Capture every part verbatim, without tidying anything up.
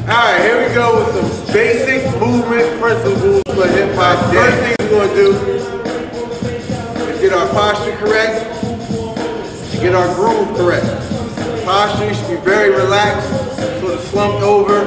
Alright, here we go with some basic movement principles for hip hop. First thing we're going to do is get our posture correct and get our groove correct. Posture should be very relaxed, sort of slumped over.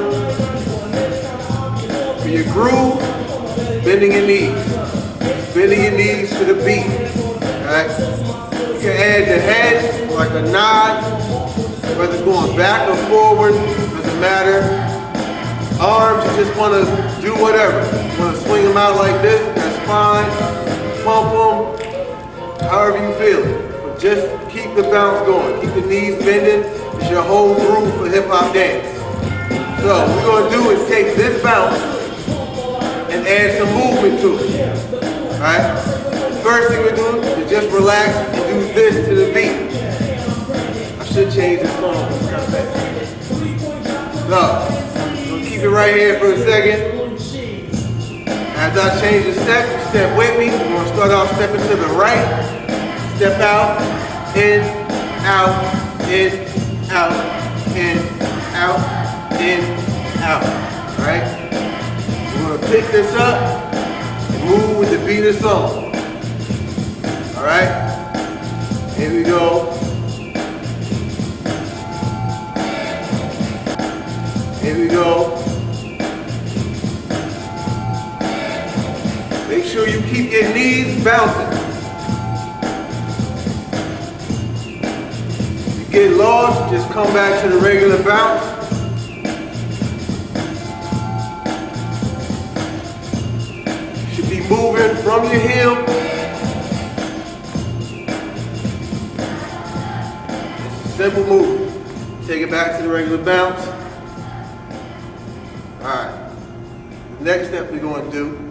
For your groove, bending your knees. Bending your knees to the beat. Alright? You can add the head like a nod, whether it's going back or forward, doesn't matter. Arms, you just want to do whatever. You want to swing them out like this, that's fine. Pump them, however you feel it. But just keep the bounce going. Keep the knees bending. It's your whole groove for hip hop dance. So what we're going to do is take this bounce and add some movement to it. Alright? First thing we're doing is just relax and do this to the beat. I should change the song. It's kind of bad. So, keep it right here for a second. As I change the step, you step with me. We're going to start off stepping to the right. Step out, in, out, in, out, in, out, in, out. Alright? We're going to pick this up and move with the beat of the song. Alright? Here we go. Here we go. Make sure you keep your knees bouncing. If you get lost, just come back to the regular bounce. You should be moving from your heel. It's a simple move. Take it back to the regular bounce. Alright, the next step we're going to do